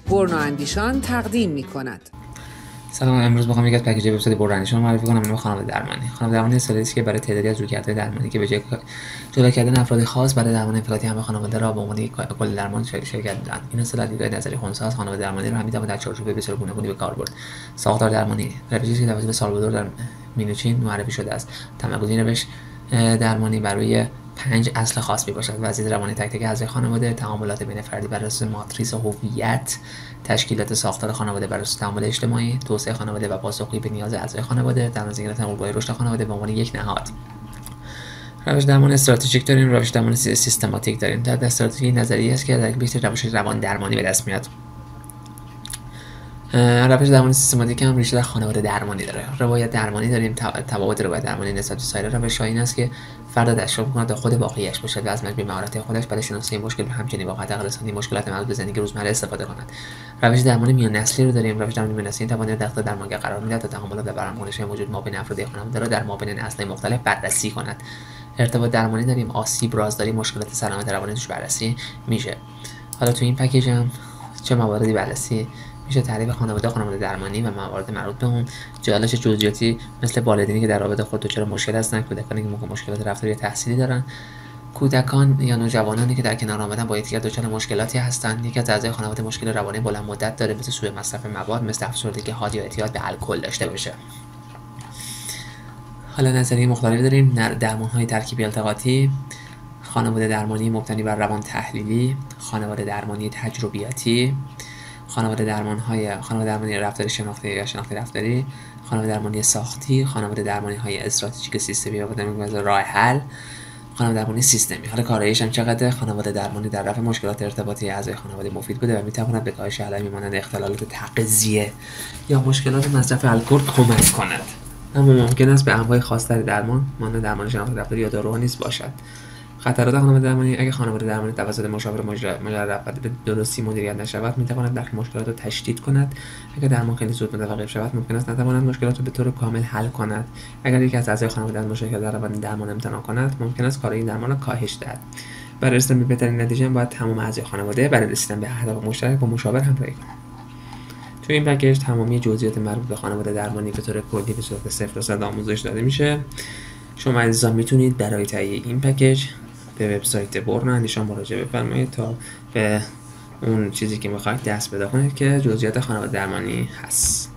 برنا اندیشان تقدیم می‌کند. سلام، امروز می‌خوام یک از پکیج وبسایت برنا اندیشان معرفی کنم به نام خانواده درمانی. خانواده درمانی اصطلاحی است که برای تعدادی از رویکردهای درمانی که به جای جلو کردن افراد خاص برای درمان انفرادی همه خانواده را به عنوان یک کل درمان شرکت دادند. این اصطلاح دیدگاه نظری خنثی از خانواده درمانی را هم می‌توان در چارچوب بسیار گوناگونی به کار برد. ساختار درمانی روشی که توسط سالوادور در مینوچین معرفی شده است. تمرکز روش درمانی بر روی 5 اصل خاص میباشد: وضعیت روانی تک تک اعضای خانواده، تعاملات بین فردی بر اساس ماتریس هویت، تشکیلات ساختار خانواده بر اساس تعامل اجتماعی، توسعه خانواده و پاسخگویی به نیاز اعضای خانواده، در نظر گرفتن الگوهای رشد خانواده به عنوان یک نهاد. روش درمان استراتژیک داریم، روش درمان سیستماتیک داریم. در استراتژی نظریه‌ای است که در بیشتر روش روان درمانی به دست میاد. روش درمانی سیستماتیک هم ریشه در خانواده درمانی داره. روایت درمانی داریم. تفاوت روایت درمانی نسبت به سایر روش‌ها این است که فرد دستیاب می‌کند تا خود واقعیش باشد و از مجموع مهارت‌های خودش برای شناسایی مشکل و همچنین با خطر رسانی مشکلات مربوط به زندگی روزمره استفاده کند. روش درمانی میان نسلی رو داریم. روش درمانی میان نسلی توانایی در درمانگر قرار می‌دهد تا تعاملات و برآمدهای موجود مابین افراد خانواده را در مابین نسل‌های مختلف بررسی کند. ارتباط درمانی داریم. آسیب رازداری مشکلات سلامت روانی توش بررسی میشه. حالا تو این پکیج هم چه مواردی بررسی میشه؟ تعریف خانواده درمانی و موارد مربوط به اون، جالش جزئیاتی مثل والدینی که در رابطه خود دچار مشکل هستن، کودکانی که مشکلات رفتاری یا تحصیلی دارن، کودکان یا نوجوانانی که در کنار آمدن با یکدیگر دچار مشکلاتی هستند. یکی از اعضای خانواده مشکل روانی بلند مدت داره، مثل سوء مصرف مواد، مثل افسردگی حاد یا اعتیاد به الکل داشته باشه. حالا نظریه مختلفی داریم. درمان‌های ترکیبی التقاطی، خانواده درمانی مبتنی بر روان تحلیلی، خانواده درمانی تجربیاتی، خانواده درمانی رفتاری شناختی یا شناختی رفتاری، خانواده درمانی ساختی، خانواده درمانی های استراتژیک سیستمی و راه حل، خانواده درمانی سیستمی. حالا کاراییش هم چقدر؟ خانواده درمانی در رفع مشکلات ارتباطی اعضای خانواده مفید بوده و میتواند به کاهش علائمی مانند اختلالات تغذیه یا مشکلات مصرف الکل کمک کند. اما ممکن است به انواع خاص‌تر درمان مانند درمان شناختی رفتاری یا داروها نیز باشد. خطرات خانواده درمانی: اگه خانواده درمانی توسط مشاور مجرب به درستی مدیریت نشود، میتواند برخی مشکلات را تشدید کند. اگر درمان خیلی زود متوقف شود، ممکن است نتواند مشکلات را به طور کامل حل کند. اگر یکی از اعضای خانواده از مشارکت در روند درمان امتناع کند، ممکن است کارایی درمان را کاهش دهد. برای رسیدن به بهترین نتیجه باید تمام اعضای خانواده برای رسیدن به اهداف مشترک با مشاور همراهی کنند. تو این پکیج تمامی جزئیات مربوط به خانواده درمانی به طور کلی به صورت 0 تا 100 آموزش داده میشه. شما عزیزان میتونید برای تهیه این پکیج به وبسایت برنا اندیشان مراجعه بفرمایید تا به اون چیزی که میخواید دست پیدا کنید که جزئیات خانواده درمانی هست.